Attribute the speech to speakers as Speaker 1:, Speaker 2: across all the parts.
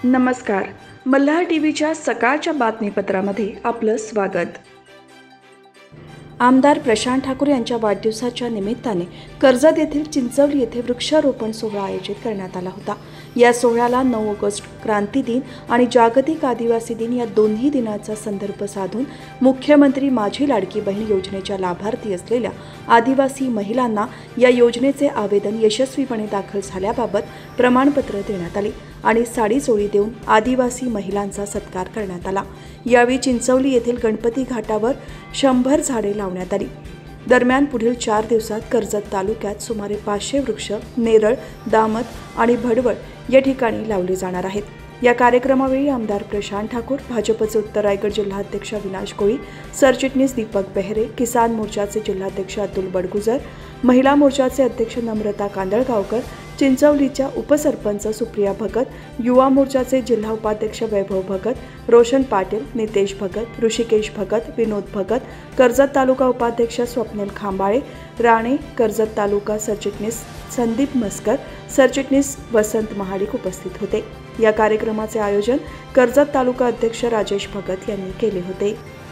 Speaker 1: नमस्कार. मल्हार टीव्हीच्या सकाळच्या बातमीपत्रामध्ये आपलं स्वागत. आमदार प्रशांत ठाकूर यांच्या वाढदिवसाच्या निमित्ताने कर्जत येथील चिंचवली येथे वृक्षारोपण सोहळा आयोजित करण्यात आला होता. या सोहळ्याला 9 ऑगस्ट क्रांती दिन आणि जागतिक आदिवासी दिन या दोन्ही दिनाचा संदर्भ साधून मुख्यमंत्री माझी लाडकी बहीण योजनेच्या लाभार्थी असलेल्या आदिवासी महिलांना या योजनेचे आवेदन यशस्वीपणे दाखल झाल्याबाबत प्रमाणपत्र देण्यात आले आणि साडी चोळी देऊन आदिवासी महिलांचा सत्कार करण्यात आला. यावेळी चिंचवली येथील गणपती घाटावर 100 झाडे लावण्यात आली. दरम्यान पुढील 4 दिवसात कर्जत तालुक्यात सुमारे 500 वृक्ष नेरळ, दामत आणि भडवळ या ठिकाणी लावले जाणार आहेत. या कार्यक्रमावेळी आमदार प्रशांत ठाकूर, भाजपचे उत्तर रायगड जिल्हाध्यक्ष अविनाश कोळी, सरचिटणीस दीपक बेहरे, किसान मोर्चाचे जिल्हाध्यक्ष अतुल बडगुजर, महिला मोर्चाचे अध्यक्ष नम्रता कांदळगावकर, चिंचवलीच्या उपसरपंच सुप्रिया भगत, युवा मोर्चाचे जिल्हा उपाध्यक्ष वैभव भगत, रोशन पाटील, नितेश भगत, ऋषिकेश भगत, विनोद भगत, कर्जत तालुका उपाध्यक्ष स्वप्नील खांबाळे, राणे, कर्जत तालुका सरचिटणीस संदीप मस्कर, सरचिटणीस वसंत महाडिक उपस्थित होते. या कार्यक्रमाचे आयोजन कर्जत तालुका अध्यक्ष राजेश भगत यांनी केले होते.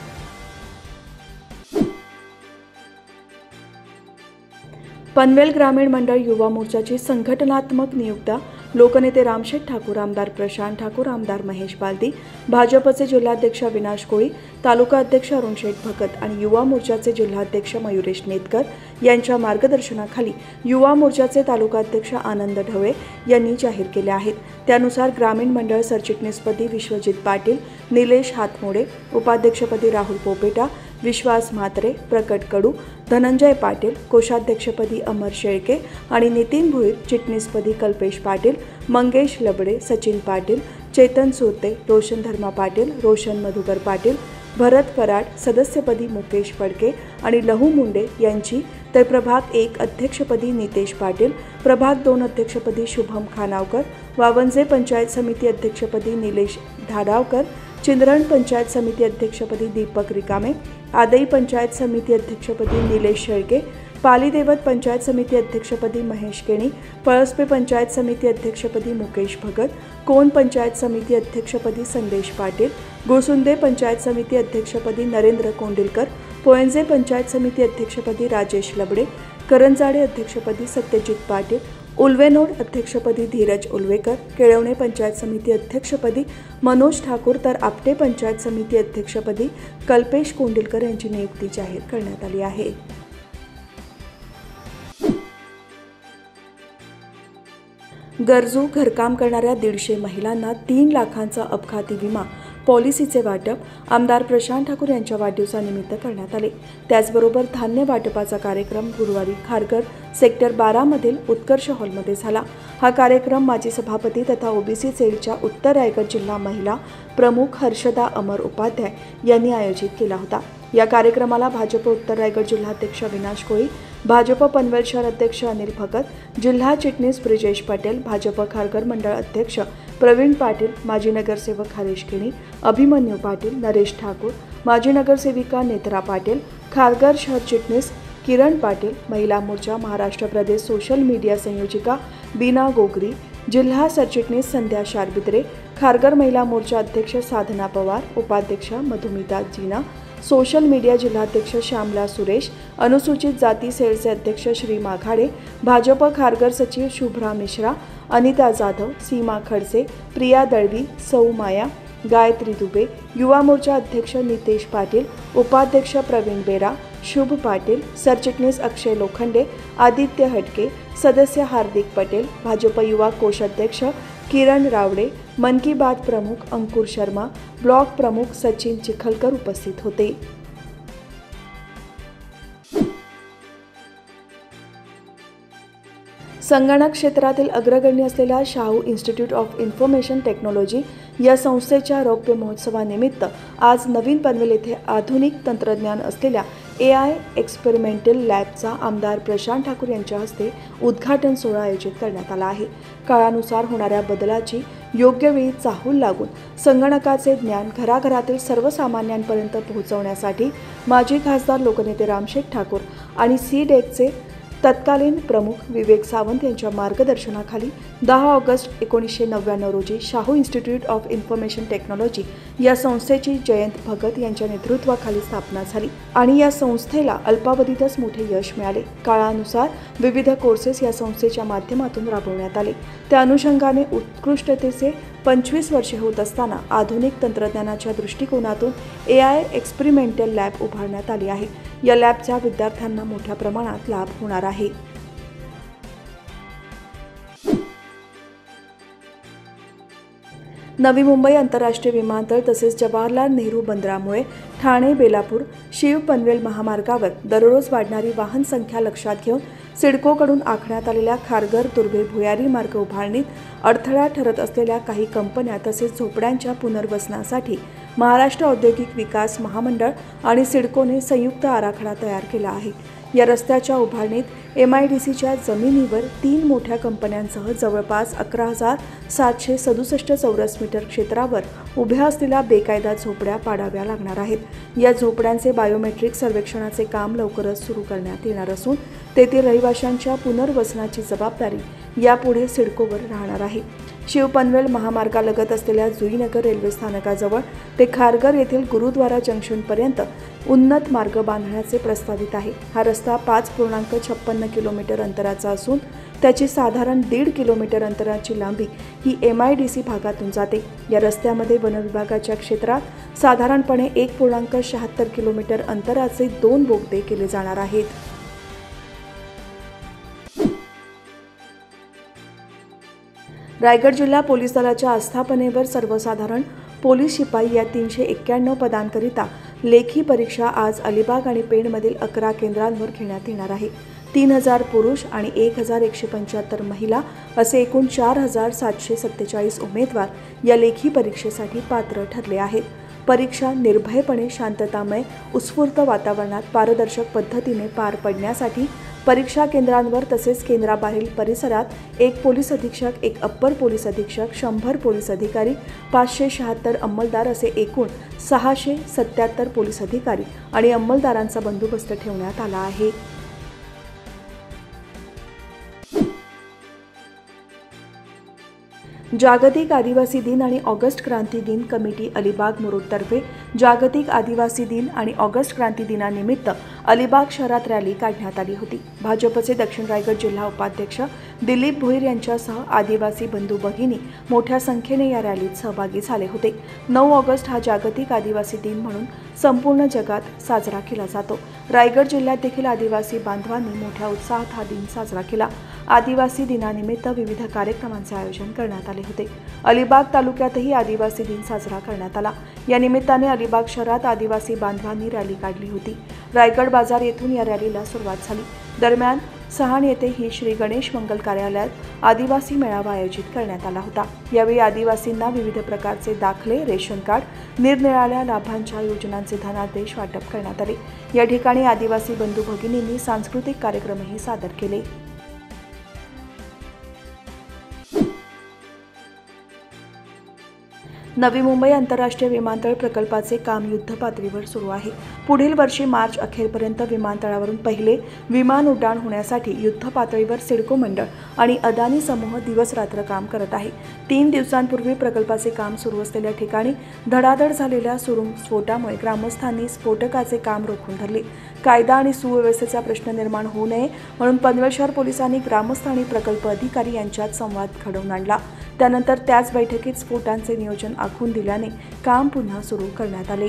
Speaker 1: पनवेल ग्रामीण मंडळ युवा मोर्चाची संघटनात्मक नियुक्त्या लोकनेते रामशेठ ठाकूर, आमदार प्रशांत ठाकूर, आमदार महेश बालदी, भाजपचे जिल्हाध्यक्ष अविनाश कोळी, तालुका अध्यक्ष अरुणशेठ भगत आणि युवा मोर्चाचे जिल्हाध्यक्ष मयुरेश नेतकर यांच्या मार्गदर्शनाखाली युवा मोर्चाचे तालुका अध्यक्ष आनंद ढवळे यांनी जाहीर केले आहेत. त्यानुसार ग्रामीण मंडळ सरचिटणीसपदी विश्वजित पाटील, निलेश हातमोडे, उपाध्यक्षपदी राहुल पोपेटा, विश्वास म्हात्रे, प्रकट कडू, धनंजय पाटील, कोषाध्यक्षपदी अमर शेळके आणि नितीन भुईर, चिटणीसपदी कल्पेश पाटील, मंगेश लबडे, सचिन पाटील, चेतन सुरते, रोशन धर्मा पाटील, रोशन मधुकर पाटील, भरत कराड, सदस्यपदी मुकेश फडके आणि लहू मुंडे यांची, तर प्रभाग 1 अध्यक्षपदी नितेश पाटील, प्रभाग 2 अध्यक्षपदी शुभम खानावकर, वावंजे पंचायत समिती अध्यक्षपदी निलेश धाडावकर, चिंद्रण पंचायत समिती अध्यक्षपदी दीपक रिकामे, आदई पंचायत समिती अध्यक्षपदी निलेश शेळके, पालीदेवत पंचायत समिती अध्यक्षपदी महेश केणी, पळसपे पंचायत समिती अध्यक्षपदी मुकेश भगत, कोण पंचायत समिती अध्यक्षपदी संदेश पाटील, गुळसुंदे पंचायत समिती अध्यक्षपदी नरेंद्र कोंडिलकर, पोयंजे पंचायत समिती अध्यक्षपदी राजेश लबडे, करंजाडे अध्यक्षपदी सत्यजित पाटील, उल्वेनोड अध्यक्षपदी धीरज उल्वेकर, केळवणे पंचायत समिती अध्यक्षपदी मनोज ठाकूर, तर आपटे पंचायत समिती अध्यक्षपदी कल्पेश कोंडिलकर यांची नियुक्ती जाहीर करण्यात आली आहे. गरजू घरकाम करणाऱ्या 150 महिलांना 3 लाखांचा अपघाती विमा पॉलिसीचे वाटप आमदार प्रशांत ठाकूर यांच्या वाढदिवसानिमित्त करण्यात आले. त्याचबरोबर धान्य वाटपाचा कार्यक्रम गुरुवारी खारघर सेक्टर 12 मधील उत्कर्ष हॉलमध्ये झाला. हा कार्यक्रम माजी सभापती तथा ओबीसी सेलच्या उत्तर रायगड जिल्हा महिला प्रमुख हर्षदा अमर उपाध्याय यांनी आयोजित केला होता. या कार्यक्रमाला भाजप उत्तर रायगड जिल्हाध्यक्ष अविनाश कोळी, भाजप पनवेल शहर अध्यक्ष अनिल भगत, जिल्हा चिटणीस ब्रिजेश पटेल, भाजप खारघर मंडळ अध्यक्ष प्रवीण पाटील, माजी नगरसेवक हरीश केणी, अभिमन्यू पाटील, नरेश ठाकूर, माजी नगरसेविका नेत्रा पाटील, खारघर शहर चिटणीस किरण पाटील, महिला मोर्चा महाराष्ट्र प्रदेश सोशल मीडिया संयोजिका बीना गोगरी, जिल्हा सरचिटणीस संध्या शारबिद्रे, खारघर महिला मोर्चा अध्यक्ष साधना पवार, उपाध्यक्ष मधुमिता जीना, सोशल मीडिया जिल्हाध्यक्ष श्यामला सुरेश, अनुसूचित जाती सेलचे अध्यक्ष श्री माघाडे, भाजप खारघर सचिव शुभ्रा मिश्रा, अनिता जाधव, सीमा खडसे, प्रिया दळवी, सौ माया, गायत्री दुबे, युवा मोर्चा अध्यक्ष नितेश पाटील, उपाध्यक्ष प्रवीण बेरा, शुभ पाटील, सरचिटणीस अक्षय लोखंडे, आदित्य हटके, सदस्य हार्दिक पटेल, भाजप युवा कोषाध्यक्ष किरण रावडे, मन की बात प्रमुख अंकुर शर्मा, ब्लॉक प्रमुख सचिन चिखलकर उपस्थित होते. संगणक क्षेत्रातील अग्रगण्य असलेल्या Shahu institute of information technology या संस्थेच्या रौप्य महोत्सवानिमित्त आज नवीन पनवेल येथे आधुनिक तंत्रज्ञान असलेल्या AI एक्सपेरिमेंटल लॅबचा आमदार प्रशांत ठाकूर यांच्या हस्ते उद्घाटन सोहळा आयोजित करण्यात आला आहे. काळानुसार होणाऱ्या बदलाची योग्य वेळी चाहूल लागून संगणकाचे ज्ञान घराघरातील सर्वसामान्यांपर्यंत पोहोचवण्यासाठी माजी खासदार लोकनेते रामशेठ ठाकूर आणि CDECचे तत्कालीन प्रमुख विवेक सावंत यांच्या मार्गदर्शनाखाली 10 ऑगस्ट 1999 रोजी Shahu institute of information technology या संस्थेची जयंत भगत यांच्या नेतृत्वाखाली स्थापना झाली आणि या संस्थेला अल्पावधीतच मोठे यश मिळाले। काळानुसार विविध कोर्सेस या संस्थेच्या माध्यमातून राबवण्यात आले। त्या अनुषंगाने उत्कृष्टतेचे 25 वर्षे होत असताना आधुनिक तंत्रज्ञानाच्या दृष्टिकोनातून AI एक्सपेरिमेंटल लॅब उभारण्यात आली आहे। या लॅबचा विद्यार्थ्यांना मोठ्या प्रमाणात लाभ होणार आहे। नवी मुंबई आंतरराष्ट्रीय विमानतळ तसेच जवाहरलाल नेहरू बंदरामुळे ठाणे बेलापूर शीव पनवेल महामार्गावर दररोज वाढणारी वाहन संख्या लक्षात घेऊन सिडकोकडून आखण्यात आलेल्या खारघर तुर्भे भुयारी मार्ग उभारणीत अडथळा ठरत असलेल्या काही कंपन्या तसेच झोपड्यांच्या पुनर्वसनासाठी महाराष्ट्र औद्योगिक विकास महामंडळ आणि सिडकोने संयुक्त आराखडा तयार केला आहे। या रस्त्याच्या उभारणीत MIDCच्या जमिनीवर 3 मोठ्या कंपन्यांसह जवळपास 11,767 चौरस मीटर क्षेत्रावर उभ्या असलेल्या बेकायदा झोपड्या पाडाव्या लागणार आहेत। या झोपड्यांचे बायोमेट्रिक सर्वेक्षणाचे काम लवकरच सुरू करण्यात येणार असून तेथील रहिवाशांच्या पुनर्वसनाची जबाबदारी यापुढे सिडकोवर राहणार आहे। शीव पनवेल महामार्गालगत असलेल्या जुईनगर रेल्वे स्थानकाजवळ ते खारघर येथील गुरुद्वारा जंक्शनपर्यंत उन्नत मार्ग बांधण्याचे प्रस्तावित आहे। हा रस्ता 5.56 किलोमीटर अंतराचा असून त्याची साधारण 1.5 किलोमीटर अंतराची लांबी ही MIDC भागातून जाते। या रस्त्यामध्ये वनविभागाच्या क्षेत्रात साधारणपणे 1.76 किलोमीटर अंतराचे 2 बोगदे केले जाणार आहेत। रायगड जिल्हा पोलीस दलाच्या आस्थापनेवर सर्वसाधारण पोलीस शिपाई या 391 पदांकरिता लेखी परीक्षा आज अलिबाग आणि पेणमधील 11 केंद्रांवर घेण्यात येणार आहे। 3,000 पुरुष आणि 1,175 महिला असे एकूण 4,747 उमेदवार या लेखी परीक्षेसाठी पात्र ठरले आहेत। परीक्षा निर्भयपणे शांततामय उत्स्फूर्त वातावरणात पारदर्शक पद्धतीने पार पडण्यासाठी परीक्षा केंद्रांवर तसेच केंद्राबाहेरील परिसरात 1 पोलीस अधीक्षक, 1 अप्पर पोलीस अधीक्षक, 100 पोलीस अधिकारी, 576 अंमलदार असे एकूण 677 पोलीस अधिकारी आणि अंमलदारांचा बंदोबस्त ठेवण्यात आला आहे। जागतिक आदिवासी दिन आणि ऑगस्ट क्रांती दिन कमिटी अलिबाग मुरुडतर्फे जागतिक आदिवासी दिन आणि ऑगस्ट क्रांती दिनानिमित्त अलिबाग शहरात रॅली काढण्यात आली होती। भाजपचे दक्षिण रायगड जिल्हा उपाध्यक्ष दिलीप भोईर यांच्यासह आदिवासी बंधू भगिनी मोठ्या संख्येने या रॅलीत सहभागी झाले होते। 9 ऑगस्ट हा जागतिक आदिवासी दिन म्हणून संपूर्ण जगात साजरा केला जातो। रायगड जिल्ह्यात देखील आदिवासी बांधवांनी मोठ्या उत्साहात हा दिन साजरा केला। आदिवासी दिनानिमित्त विविध कार्यक्रमांचे आयोजन करण्यात आले होते। अलिबाग तालुक्यातही आदिवासी दिन साजरा करण्यात आला। या निमित्ताने अलिबाग शहरात आदिवासी बांधवांनी रॅली काढली होती। रायगड बाजार येथून या रॅलीला सुरुवात झाली। दरम्यान सहाण येथे ही श्री गणेश मंगल कार्यालयात आदिवासी मेळावा आयोजित करण्यात आला होता। यावेळी आदिवासींना विविध प्रकारचे दाखले, रेशन कार्ड, निरनिराळ्या लाभांच्या योजनांचे धनादेश वाटप करण्यात आले। या ठिकाणी आदिवासी बंधू भगिनींनी सांस्कृतिक कार्यक्रमही सादर केले। नवी मुंबई आंतरराष्ट्रीय विमानतळ प्रकल्पाचे काम युद्धपातळीवर सुरू आहे। पुढील वर्षी मार्च अखेरपर्यंत विमानतळावरून पहिले विमान उड्डाण होण्यासाठी युद्धपातळीवर सिडको मंडळ आणि अदानी समूह दिवसरात्र काम करत आहे। 3 दिवसांपूर्वी प्रकल्पाचे काम सुरू असलेल्या ठिकाणी धडाधड झालेल्या सुरूंग स्फोटामुळे ग्रामस्थांनी स्फोटकाचे काम रोखून धरले। कायदा आणि सुव्यवस्थेचा प्रश्न निर्माण होऊ नये म्हणून पनवेल शहर पोलिसांनी ग्रामस्थ आणि प्रकल्प अधिकारी यांच्यात संवाद घडवून आणला। त्यानंतर त्याच बैठकीत स्फोटांचे नियोजन आखून दिल्याने काम पुन्हा सुरू करण्यात आले।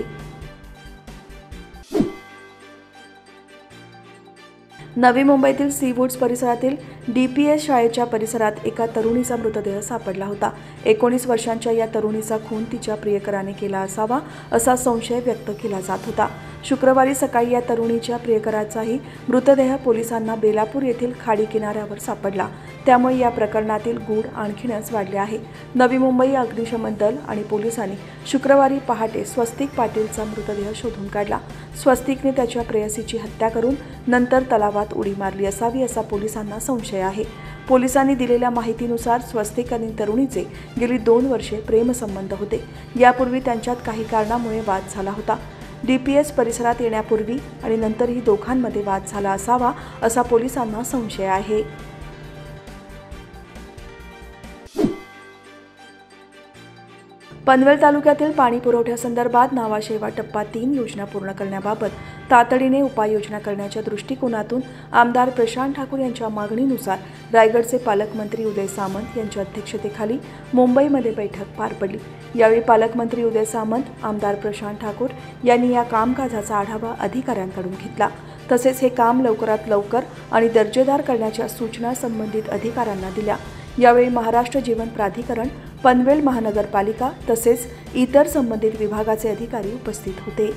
Speaker 1: नवी मुंबईतील सी वुड्स परिसरातील DPS शाळेच्या परिसरात एका तरुणीचा मृतदेह सापडला होता। 19 वर्षांच्या या तरुणीचा खून तिच्या प्रियकराने केला असावा असा संशय व्यक्त केला जात होता। शुक्रवारी सकाळी या तरुणीच्या प्रियकराचाही मृतदेह पोलिसांना बेलापूर येथील खाडी किनाऱ्यावर सापडला। त्यामुळे या प्रकरणातील गूढ आणखीनच वाढले आहे। नवी मुंबई अग्निशमन दल आणि पोलिसांनी शुक्रवारी पहाटे स्वस्तिक पाटीलचा मृतदेह शोधून काढला। स्वस्तिकने त्याच्या प्रेयसीची हत्या करून नंतर तलावात उडी मारली असावी असा पोलिसांना संशय आहे। पोलिसांनी दिलेल्या माहितीनुसार स्वस्तिक आणि तरुणीचे गेली 2 वर्षे प्रेमसंबंध होते। यापूर्वी त्यांच्यात काही कारणामुळे वाद झाला होता। DPS परिसरात येण्यापूर्वी आणि नंतरही दोघांमध्ये वाद झाला असावा असा पोलिसांना संशय आहे। पनवेल तालुक्यातील पाणी पुरवठ्यासंदर्भात नावाशेवा टप्पा 3 योजना पूर्ण करण्याबाबत तातडीने उपाययोजना करण्याच्या दृष्टिकोनातून आमदार प्रशांत ठाकूर यांच्या मागणीनुसार रायगडचे पालकमंत्री उदय सामंत यांच्या अध्यक्षतेखाली मुंबईमध्ये बैठक पार पडली। यावेळी पालकमंत्री उदय सामंत, आमदार प्रशांत ठाकूर यांनी या कामकाजाचा आढावा अधिकाऱ्यांकडून घेतला। तसेच हे काम लवकरात लवकर आणि दर्जेदार करण्याच्या सूचना संबंधित अधिकाऱ्यांना दिल्या। यावेळी महाराष्ट्र जीवन प्राधिकरण, पनवेल महानगरपालिका तसेच इतर संबंधित विभागाचे अधिकारी उपस्थित होते।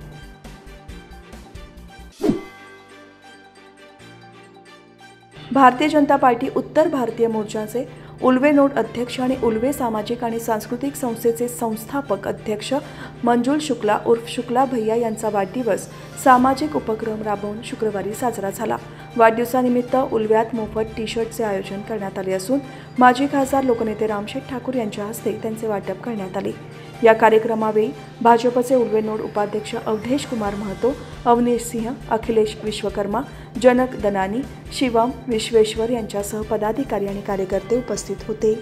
Speaker 1: भारतीय जनता पार्टी उत्तर भारतीय मोर्चाचे उल्वे नोड अध्यक्ष आणि उल्वे सामाजिक आणि सांस्कृतिक संस्थेचे संस्थापक अध्यक्ष मंजुल शुक्ला उर्फ शुक्ला भैया यांचा वाढदिवस सामाजिक उपक्रम राबवून शुक्रवारी साजरा झाला। वाढदिवसानिमित्त उल्व्यात मोफत टी-शर्टचे आयोजन करण्यात आले असून माजी खासदार लोकनेते रामशेठ ठाकूर यांच्या हस्ते त्यांचे वाटप करण्यात आले। या कार्यक्रमावेळी भाजपचे उल्वे नोड उपाध्यक्ष अवधेश कुमार महतो, अवनीश सिंह, अखिलेश विश्वकर्मा, जनक दनानी, शिवम विश्वेश्वर यांच्यासह पदाधिकारी आणि कार्यकर्ते उपस्थित होते।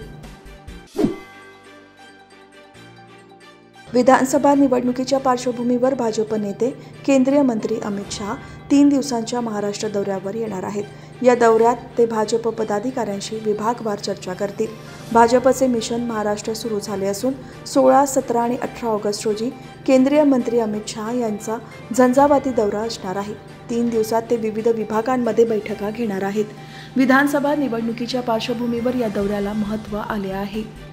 Speaker 1: विधानसभा निवडणुकीच्या पार्श्वभूमीवर भाजप नेते केंद्रीय मंत्री अमित शहा 3 दिवसांच्या महाराष्ट्र दौऱ्यावर येणार आहेत। या दौऱ्यात ते भाजप पदाधिकाऱ्यांशी विभागवार चर्चा करतील। भाजपचे मिशन महाराष्ट्र सुरू झाले असून 16, 17 आणि 18 ऑगस्ट रोजी केंद्रीय मंत्री अमित शहा यांचा झंझावाती दौरा असणार आहे। 3 दिवसात ते विविध विभागांमध्ये बैठका घेणार आहेत। विधानसभा निवडणुकीच्या पार्श्वभूमीवर या दौऱ्याला महत्त्व आले आहे।